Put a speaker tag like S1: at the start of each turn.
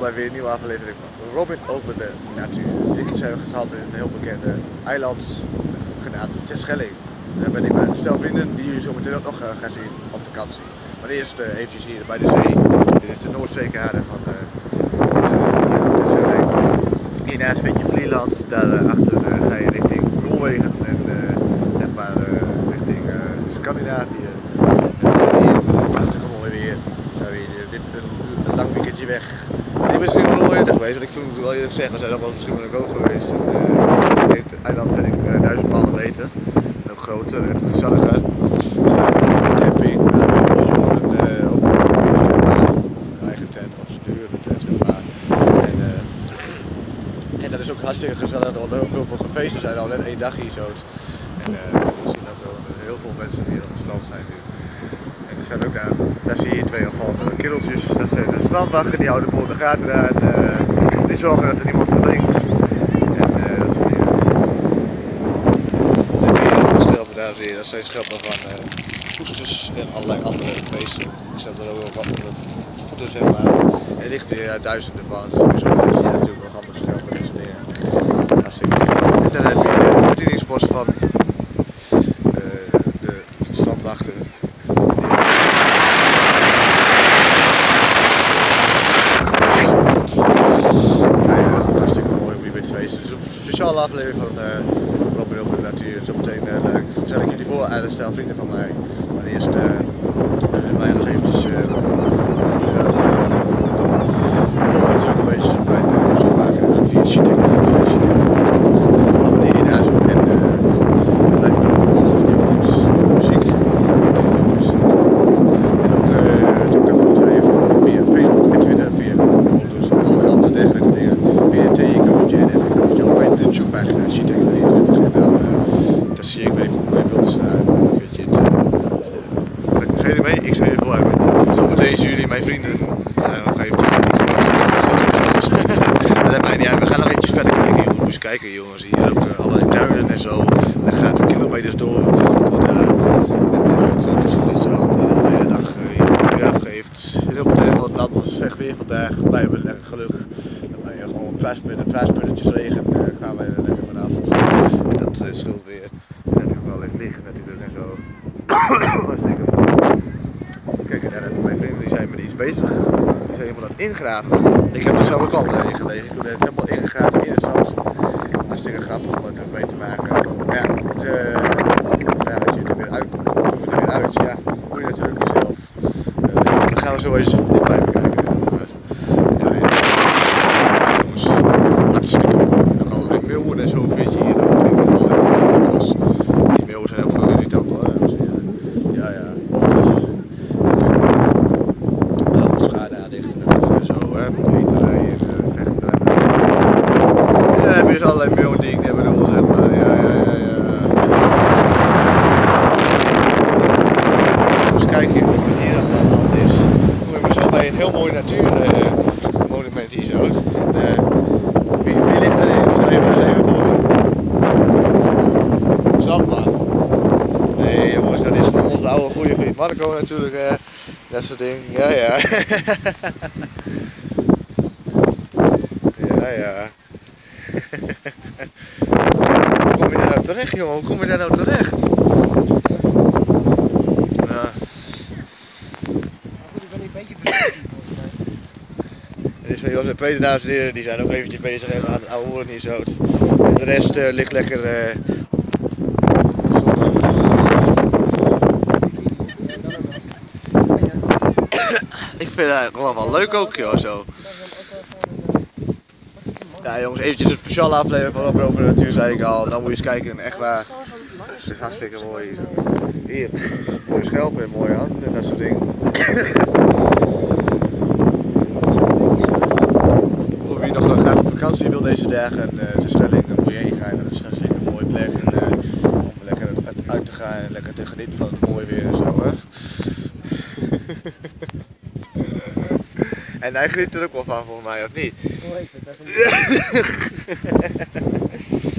S1: bij weer een nieuwe aflevering van Robin over de natuur. Dit keer zijn we gestart in een heel bekende eiland genaamd Terschelling. Daar ben ik met een stel vrienden die jullie zo meteen ook nog gaan zien op vakantie. Maar eerst eventjes hier bij de zee. Dit is de Noordzeekade van Terschelling. Hiernaast vind je Vlieland, daarachter ga je richting Noorwegen en zeg maar richting Scandinavië. En we zijn hier met een prachtige mooi weer. Dit is een lang weekendje weg. Ik ben misschien nog nooit geweest, want ik vind het wel eerlijk zeggen, we zijn nog wel misschien wel ook geweest. Het eiland vind ik 1000 malen beter. Nog groter en gezelliger. We staan op een camping, waar heel veel jongeren op hun eigen tent of ze huren de tent, zeg maar. En dat is ook hartstikke gezellig, er worden ook heel veel gefeest, we zijn al net 1 dag hier zo. En we zien ook wel heel veel mensen hier op het strand zijn nu. En er zijn ook daar zie je 2 opvallende kereltjes, dat zijn de strandwachten, die houden de boel in de gaten aan. Die zorgen dat er niemand verdrinkt. En dat soort dingen. En hier allemaal schelpen, daar zie je, dat zijn schelpen van oesters en allerlei andere beesten. Ik zet er ook wel wat onder de voeten, zeg maar. Er ligt er duizenden van, sowieso vind je natuurlijk nog andere schelpen en dat soort dingen. En dan heb je de bedieningspost van de strandwachten. Speciale aflevering van Robin over de natuur. Zometeen stel ik jullie voor aan een stel vrienden van mij. Maar eerst mij nog eventjes volg natuurlijk een beetje op mijn bezoekpagina via Architect. Abonneer je daar zo en dan blijf je dan over alle video's, muziek, filmpjes. En ook dan kan je volgen via Facebook en Twitter, via foto's en allerlei andere dergelijke dingen. Via T-Cootje en F-Cootje op mijn zoekpagina Architect 23 en dan zie ik even op mijn beeld staan en dan vind je het. Wat ik vergeet mee, ik stel je voor uit. Zometeen zien jullie mijn vrienden nog eventjes maar dat maakt niet uit, we gaan nog eventjes verder kijken. Je moet eens kijken jongens, hier ook allerlei duinen en zo. Dan gaat de kilometers door daar. Dus op dit strand en de hele dag weer afgeeft. Heel veel delen van het land was slecht weer vandaag. Wij hebben lekker geluk. Dan je gewoon een paar spulletjes regen kwamen wij er lekker vanaf. Dat scheelt weer. En dat heb ik wel even liggen natuurlijk en zo. Was zeker mooi. Kijk, en daar mijn vrienden die zijn met iets bezig. Die zijn helemaal aan het ingraven. Ik heb er zelf ook al in gelegen. Ik heb het helemaal ingegraven in het zand. Hartstikke grappig om het mee te maken. Maar ja, de vraag dat je er weer uitkomt, kom je er weer uit. Ja, dat moet je natuurlijk niet zelf. Dan gaan we zo eens van dichtbij bekijken. Ja, jongens, hartstikke mooi. Nog allerlei meeuwen en zo vind je hier ook. Allerlei vogels. Die meeuwen zijn ook veel irritant hoor, dames en heren. Ja, ja. Heel veel schade aanrichten natuurlijk en zo, hè. Eterij en vechterij. En dan heb je dus allerlei meeuwen die ik net bedoel, zeg maar. Ja. Dus kijk hier wat hier aan de hand is. Dan kom je zo bij een heel mooi natuurmonument hier zo. En wie ligt erin? Dus daar hebben we even voor. Zandman. Nee jongens, dat is gewoon onze oude goede vriend Marco natuurlijk. Dat soort dingen. Ja. Ja. Hoe kom je daar nou terecht jongen? Hoe kom je daar nou terecht? Dit is van Jos en Peter, dames en heren, die zijn ook eventjes bezig aan het oude horen hier zo. En de rest ligt lekker zonder. Ik vind het gewoon wel leuk ook joh, zo. Ja jongens, eventjes een speciale aflevering van Robin over de natuur zei ik al. Dan moet je eens kijken en echt waar. Het is hartstikke mooi hier zo. Hier, mooie schelpen en mooie handen en dat soort dingen. Voor wie nog graag op vakantie wil deze dagen Terschelling, dan moet je heen gaan. Dat is hartstikke een mooie plek om lekker uit te gaan en lekker te genieten van het mooie weer en zo. Hè? En hij geniet er ook wel van volgens mij, of niet?
S2: Oh, ik vind het best wel